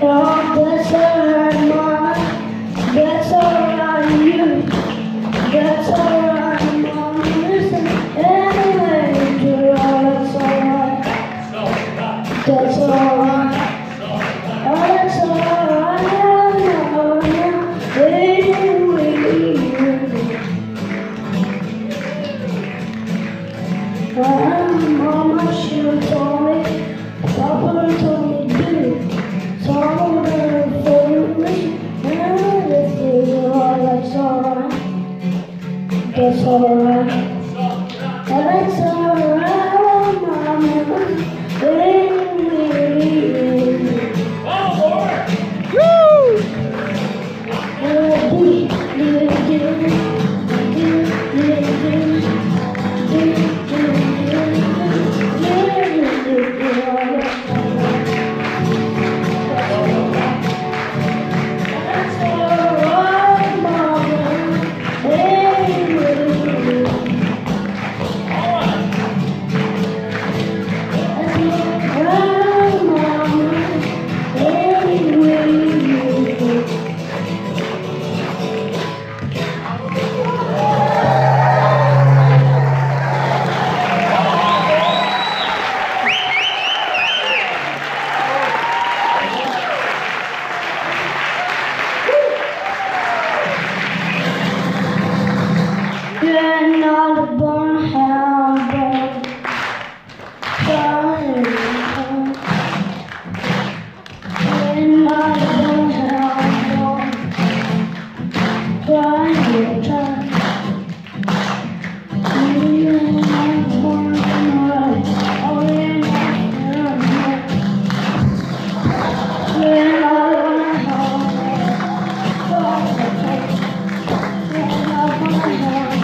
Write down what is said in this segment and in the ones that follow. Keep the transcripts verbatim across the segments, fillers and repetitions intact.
Oh, that's alright, Mama. That's alright, you. That's alright, Mama. Listen, anyway, do all that's alright. That's alright. Oh, that's alright. Oh, yeah. Waiting, waiting. Well, Mama, she told me, Papa told me, do. So I'm gonna follow me, and if you are, that's alright. That's alright. That's alright, Mama. Waiting, waiting. Oh, boy! Woo! Do, do, do, do, do, do, do. You're not a born hound, crying. You're not a born hound, crying. You're not born hound, oh, you're not born. You're not born hound, crying. You're not born hound.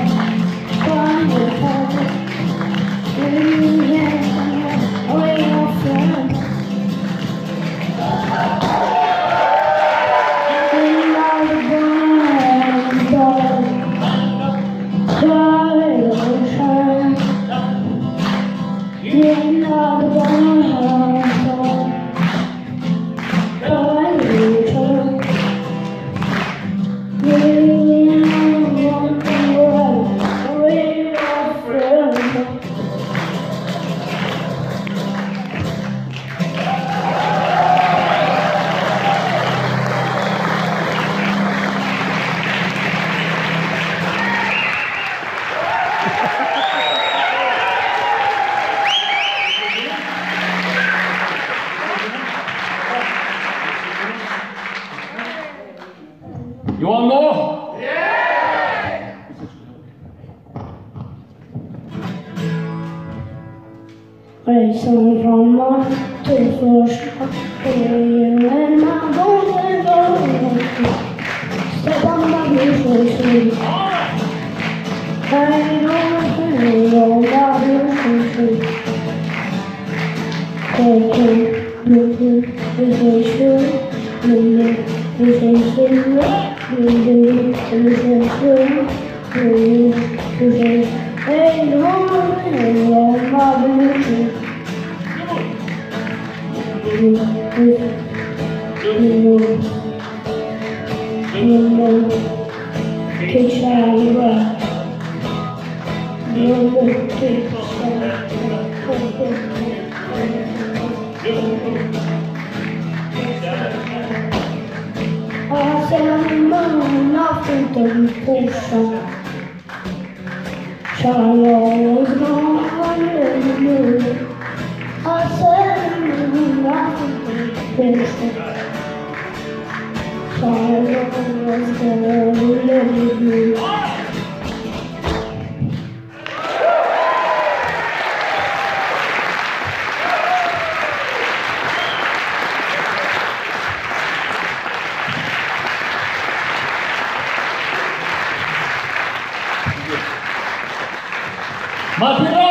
You want more? Yeah! Race on from my to the first and my bones and go. Step on my blue I know my blue Taking blue is a shoe, blue is a silver. Blue is a shoe, blue is a hey, no, no, my blue shoe. Blue blue blue kick shine bright. Blue kick shine I said I'm moving off into the ocean. Shine always gone in the moon. I said I'm moving off into the ocean. Shine always gone in the moon. Matty!